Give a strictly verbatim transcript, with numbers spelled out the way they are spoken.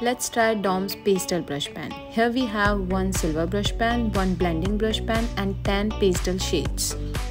Let's try Dom's pastel brush pen. Here we have one silver brush pen, one blending brush pen and ten pastel shades.